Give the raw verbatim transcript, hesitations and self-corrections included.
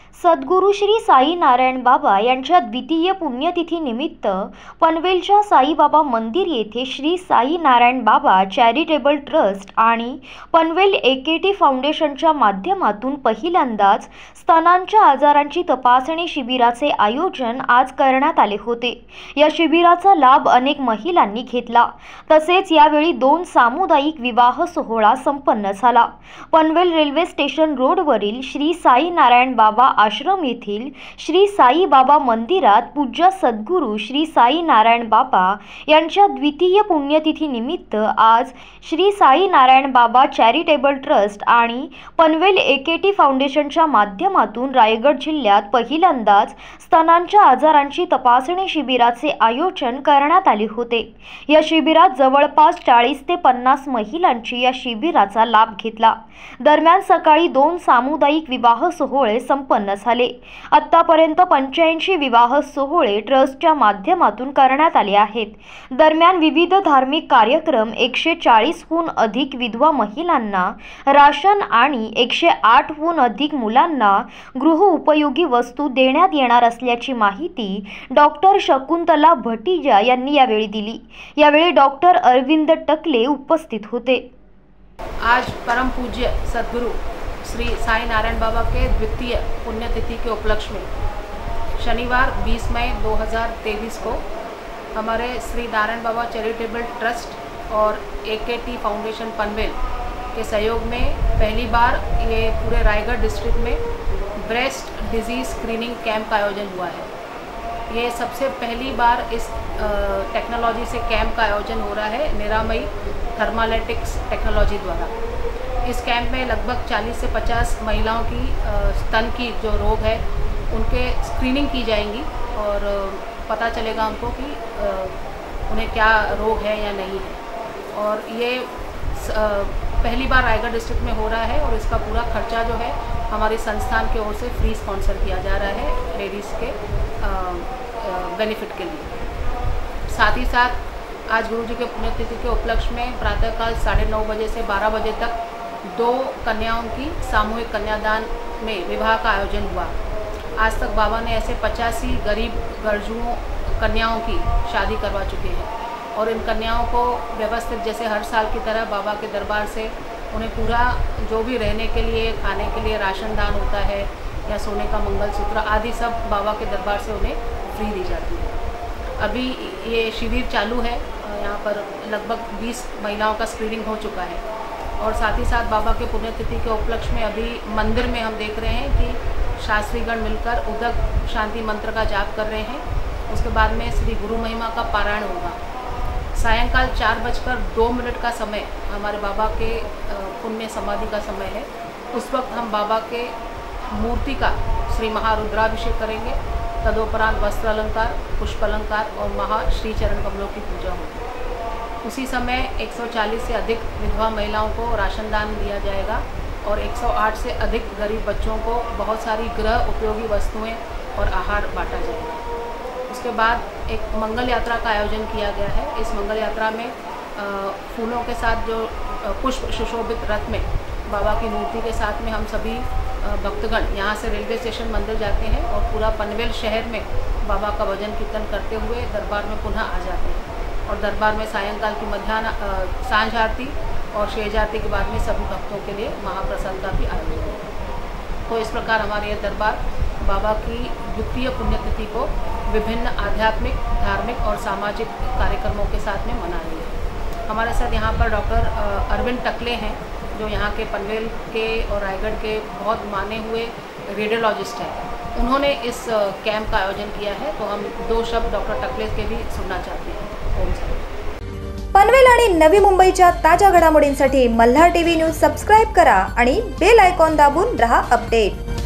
सद्गुरू श्री साई नारायण बाबा यांच्या द्वितीय पुण्यतिथी निमित्त पनवेलच्या साईबाबा मंदिर येथे श्री साई नारायण बाबा चॅरिटेबल ट्रस्ट आणि पनवेल एकेटी फाउंडेशनच्या माध्यमातून पहिल्यांदाच स्तनांच्या आजारांची तपासणी शिबिराचे आयोजन आज करण्यात आले होते। या शिबिराचा लाभ अनेक महिलांनी घेतला। तसेच यावेळी दोन सामुदायिक विवाह सोहळा संपन्न झाला। पनवेल रेल्वे स्टेशन रोडवरील श्री साई नारायण बाबा आश्रम येथील श्री साई बाबा मंदिरात पूज्य सद्गुरू श्री साई नारायण बाबा यांच्या द्वितीय पुण्यतिथी निमित्त आज श्री साई नारायण बाबा चॅरिटेबल ट्रस्ट आणि पनवेल एकेटी फाउंडेशनच्या माध्यमातून रायगड जिल्ह्यात पहिल्यांदाच स्तनांच्या आजारांची तपासणी शिबिराचे आयोजन करण्यात आले होते। या शिबिरात जवळपास चाळीस ते पन्नास महिलांची या शिबिराचा लाभ घेतला। दरम्यान सकाळी दोन सामुदायिक विवाह सोहळे संपन्न झाले। आतापर्यंत पंच्याऐंशी विवाह सोहळे ट्रस्टच्या माध्यमातून करण्यात आले आहेत। दरम्यान विविध धार्मिक कार्यक्रम, एकशे चाळीस हून अधिक विधवा महिलांना राशन आणि एकशे आठ हून अधिक मुलांना गृह उपयोगी वस्तू देण्यात येणार असल्याची माहिती डॉक्टर शकुंतला भटीजा यांनी यावेळी दिली। यावेळी डॉक्टर अरविंद टकले उपस्थित होते। आज परम पूज्य सद्गुरु श्री साई नारायण बाबा के द्वितीय पुण्यतिथि के उपलक्ष्य में शनिवार बीस मई दो हज़ार तेईस को हमारे श्री नारायण बाबा चैरिटेबल ट्रस्ट और एकेटी फाउंडेशन पनवेल के सहयोग में पहली बार ये पूरे रायगढ़ डिस्ट्रिक्ट में ब्रेस्ट डिजीज़ स्क्रीनिंग कैंप का आयोजन हुआ है। ये सबसे पहली बार इस टेक्नोलॉजी से कैंप का आयोजन हो रहा है निरामयी थर्मालिटिक्स टेक्नोलॉजी द्वारा। इस कैंप में लगभग चालीस से पचास महिलाओं की स्तन की जो रोग है उनके स्क्रीनिंग की जाएंगी और पता चलेगा उनको कि उन्हें क्या रोग है या नहीं है। और ये पहली बार रायगढ़ डिस्ट्रिक्ट में हो रहा है और इसका पूरा खर्चा जो है हमारी संस्थान की ओर से फ्री स्पॉन्सर किया जा रहा है लेडीज़ के बेनिफिट के लिए। साथ ही साथ आज गुरु जी के पुण्यतिथि के उपलक्ष्य में प्रातःकाल साढ़े नौ बजे से बारह बजे तक दो कन्याओं की सामूहिक कन्यादान में विवाह का आयोजन हुआ। आज तक बाबा ने ऐसे पचासी गरीब गरजुओं कन्याओं की शादी करवा चुके हैं और इन कन्याओं को व्यवस्थित जैसे हर साल की तरह बाबा के दरबार से उन्हें पूरा जो भी रहने के लिए, खाने के लिए राशन दान होता है या सोने का मंगलसूत्र आदि सब बाबा के दरबार से उन्हें फ्री दी जाती है। अभी ये शिविर चालू है, यहाँ पर लगभग बीस महिलाओं का स्क्रीनिंग हो चुका है और साथ ही साथ बाबा के पुण्यतिथि के उपलक्ष्य में अभी मंदिर में हम देख रहे हैं कि शास्त्रीगण मिलकर उदक शांति मंत्र का जाप कर रहे हैं। उसके बाद में श्री गुरु महिमा का पारायण होगा। सायंकाल चार बजकर दो मिनट का समय हमारे बाबा के पुण्य समाधि का समय है। उस वक्त हम बाबा के मूर्ति का श्री महारुद्राभिषेक करेंगे। तदोपरांत वस्त्र अलंकार, पुष्प अलंकार और महा श्री चरण कमलों की पूजा होगी। उसी समय एक सौ चालीस से अधिक विधवा महिलाओं को राशन दान दिया जाएगा और एक सौ आठ से अधिक गरीब बच्चों को बहुत सारी गृह उपयोगी वस्तुएं और आहार बांटा जाएगा। उसके बाद एक मंगल यात्रा का आयोजन किया गया है। इस मंगल यात्रा में फूलों के साथ जो पुष्प सुशोभित रथ में बाबा की मूर्ति के साथ में हम सभी भक्तगण यहाँ से रेलवे स्टेशन मंदिर जाते हैं और पूरा पनवेल शहर में बाबा का भजन कीर्तन करते हुए दरबार में पुनः आ जाते हैं और दरबार में सायंकाल की मध्याह्न सांझ आरती और शेष आरती के बाद में सभी भक्तों के लिए महाप्रसाद का भी आयोजन है। तो इस प्रकार हमारे यह दरबार बाबा की द्वितीय पुण्यतिथि को विभिन्न आध्यात्मिक, धार्मिक और सामाजिक कार्यक्रमों के साथ में मना रही है। हमारे साथ यहाँ पर डॉक्टर अरविंद टकले हैं जो यहाँ के पनवेल के और रायगढ़ के बहुत माने हुए रेडियोलॉजिस्ट हैं। उन्होंने इस कैंप का आयोजन किया है, तो हम दो शब्द डॉक्टर टकले के भी सुनना चाहते हैं। ओम सर। पनवेल आणि नवी मुंबईच्या ताज्या घडामोडींसाठी मल्हार टीव्ही न्यूज सबस्क्राइब करा आणि बेल आयकॉन दाबून रहा अपडेट।